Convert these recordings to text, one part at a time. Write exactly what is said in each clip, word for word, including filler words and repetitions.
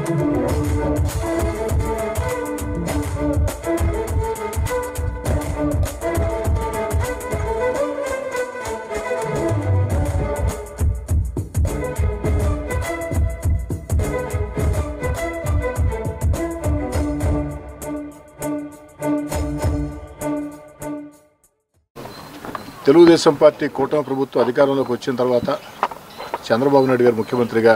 Telugu Desam party కూటమి ప్రభుత్వం అధికారంలోకి వచ్చిన తర్వాత చంద్రబాబు నాయుడు గారు ముఖ్యమంత్రిగా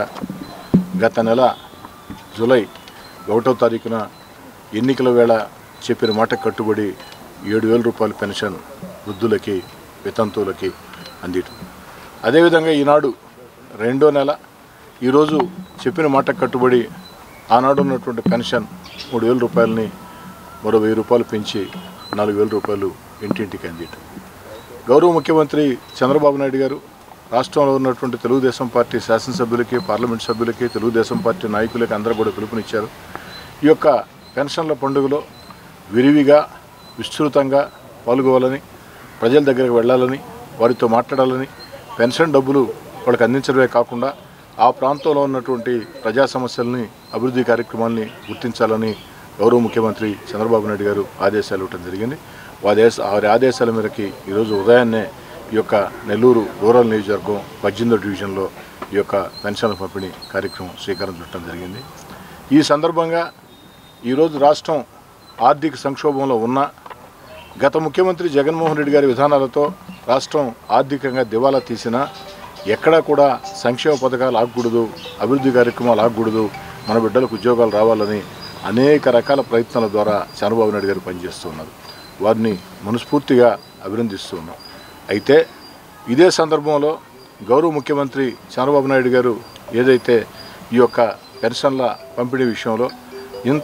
గత నెల జూలై ఒకటో తారీఖున ఎన్నికల వేళ చెప్పిన మాట కట్టుబడి ఏడు వేల రూపాయల పెన్షన్ వృద్ధులకి వితంతువులకి అందింది. అదేవిధంగా ఈనాడు రెండో నెల ఈరోజు చెప్పిన మాట కట్టుబడి ఆనాడు ఉన్నటువంటి పెన్షన్ మూడు వేల రూపాయలని మరో వెయ్యి రూపాయలు పెంచి నాలుగు వేల రూపాయలు ఇంటింటికి అందింది. గౌరవ ముఖ్యమంత్రి చంద్రబాబు నాయుడు గారు రాష్ట్రంలో ఉన్నటువంటి తెలుగుదేశం పార్టీ శాసనసభ్యులకి, పార్లమెంట్ సభ్యులకి, తెలుగుదేశం పార్టీ నాయకులకి అందరూ కూడా పిలుపునిచ్చారు. ఈ యొక్క పెన్షన్ల పండుగలో విరివిగా విస్తృతంగా పాల్గొవాలని, ప్రజల దగ్గరికి వెళ్ళాలని, వారితో మాట్లాడాలని, పెన్షన్ డబ్బులు వాళ్ళకి అందించడమే కాకుండా ఆ ప్రాంతంలో ఉన్నటువంటి ప్రజా సమస్యల్ని, అభివృద్ధి కార్యక్రమాల్ని గుర్తించాలని గౌరవ ముఖ్యమంత్రి చంద్రబాబు నాయుడు గారు ఆదేశాలు ఇవ్వడం జరిగింది. వారి వారి ఆదేశాల మేరకి ఈరోజు ఉదయాన్నే ఈ యొక్క నెల్లూరు రూరల్ నియోజకవర్గం పద్దెనిమిదో డివిజన్లో ఈ యొక్క పెన్షన్ల పంపిణీ కార్యక్రమం శ్రీకారం చుట్టడం జరిగింది. ఈ సందర్భంగా ఈరోజు రాష్ట్రం ఆర్థిక సంక్షోభంలో ఉన్న గత ముఖ్యమంత్రి జగన్మోహన్ రెడ్డి గారి విధానాలతో రాష్ట్రం ఆర్థికంగా దివాలా తీసినా ఎక్కడా కూడా సంక్షేమ పథకాలు ఆగకూడదు, అభివృద్ధి కార్యక్రమాలు ఆగకూడదు, మన బిడ్డలకు ఉద్యోగాలు రావాలని అనేక రకాల ప్రయత్నాల ద్వారా చంద్రబాబు నాయుడు గారు పనిచేస్తున్నారు. వారిని మనస్ఫూర్తిగా అభినందిస్తూ ఉన్నాం. అయితే ఇదే సందర్భంలో గౌరవ ముఖ్యమంత్రి చంద్రబాబు నాయుడు గారు ఏదైతే ఈ యొక్క పెన్షన్ల పంపిణీ విషయంలో ఇంత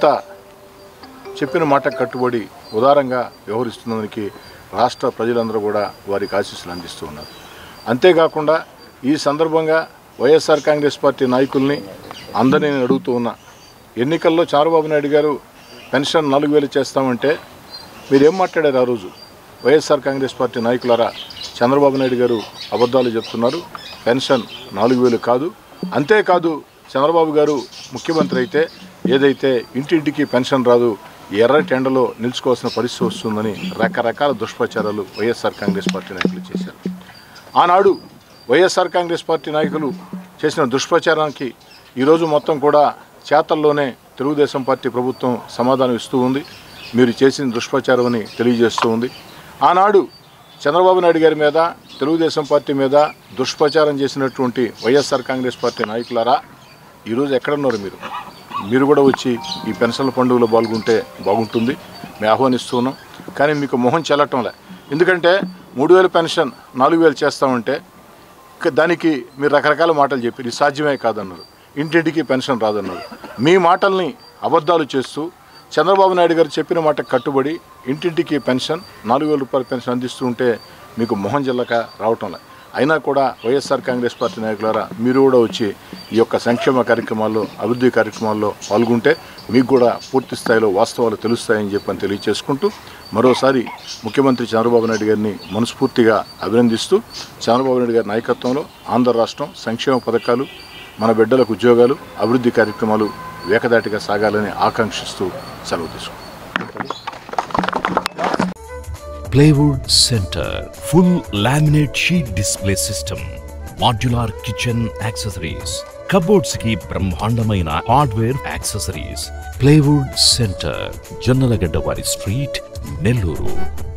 చెప్పిన మాట కట్టుబడి ఉదారంగా వ్యవహరిస్తున్నందుకు రాష్ట్ర ప్రజలందరూ కూడా వారికి ఆశీస్సులు అందిస్తూ ఉన్నారు. అంతేకాకుండా ఈ సందర్భంగా వైఎస్ఆర్ కాంగ్రెస్ పార్టీ నాయకుల్ని అందరినీ నేను అడుగుతూ ఉన్నా, ఎన్నికల్లో చంద్రబాబు నాయుడు గారు పెన్షన్ నాలుగు వేలు చేస్తామంటే మీరేం మాట్లాడారు? ఆ రోజు వైఎస్ఆర్ కాంగ్రెస్ పార్టీ నాయకులారా, చంద్రబాబు నాయుడు గారు అబద్ధాలు చెప్తున్నారు, పెన్షన్ నాలుగు వేలు కాదు, అంతేకాదు చంద్రబాబు గారు ముఖ్యమంత్రి అయితే ఏదైతే ఇంటింటికి పెన్షన్ రాదు, ఎర్ర టెండలో నిలుచుకోవాల్సిన పరిస్థితి వస్తుందని రకరకాల దుష్ప్రచారాలు వైఎస్ఆర్ కాంగ్రెస్ పార్టీ నాయకులు చేశారు. ఆనాడు వైఎస్ఆర్ కాంగ్రెస్ పార్టీ నాయకులు చేసిన దుష్ప్రచారానికి ఈరోజు మొత్తం కూడా చేతల్లోనే తెలుగుదేశం పార్టీ ప్రభుత్వం సమాధానం ఇస్తూ ఉంది. మీరు చేసిన దుష్ప్రచారం అని తెలియజేస్తూ ఉంది. ఆనాడు చంద్రబాబు నాయుడు గారి మీద, తెలుగుదేశం పార్టీ మీద దుష్ప్రచారం చేసినటువంటి వైఎస్ఆర్ కాంగ్రెస్ పార్టీ నాయకులారా, ఈరోజు ఎక్కడున్నారు మీరు? మీరు కూడా వచ్చి ఈ పెన్షన్ల పండుగలో పాల్గొంటే బాగుంటుంది, మేము ఆహ్వానిస్తున్నాం. కానీ మీకు మొహం చెల్లటంలే. ఎందుకంటే మూడు వేల పెన్షన్ నాలుగు వేలు చేస్తామంటే దానికి మీరు రకరకాల మాటలు చెప్పి ఇది సాధ్యమే కాదన్నారు, ఇంటింటికి పెన్షన్ రాదన్నారు. మీ మాటల్ని అబద్ధాలు చేస్తూ చంద్రబాబు నాయుడు గారు చెప్పిన మాట కట్టుబడి ఇంటింటికి పెన్షన్ నాలుగు వేల రూపాయల పెన్షన్ అందిస్తూ ఉంటే మీకు మొహం జిల్లక రావటంలే. అయినా కూడా వైఎస్ఆర్ కాంగ్రెస్ పార్టీ నాయకులారా, మీరు కూడా వచ్చి ఈ యొక్క సంక్షేమ కార్యక్రమాల్లో, అభివృద్ధి కార్యక్రమాల్లో పాల్గొంటే మీకు కూడా పూర్తి స్థాయిలో వాస్తవాలు తెలుస్తాయని చెప్పని తెలియచేసుకుంటూ మరోసారి ముఖ్యమంత్రి చంద్రబాబు నాయుడు గారిని మనస్ఫూర్తిగా అభినందిస్తూ, చంద్రబాబు నాయుడు గారి నాయకత్వంలో ఆంధ్ర రాష్ట్రం సంక్షేమ పథకాలు, మన బిడ్డలకు ఉద్యోగాలు, అభివృద్ధి కార్యక్రమాలు వేకదాటిగా సాగాలని ఆకాంక్షిస్తూ సెలవు తీసుకుంటాం. Plywood Center full laminate sheet display system, modular kitchen accessories, cupboards ki brahmandamaina hardware accessories. Plywood Center, Jannalagadda Vari Street, Nelluru.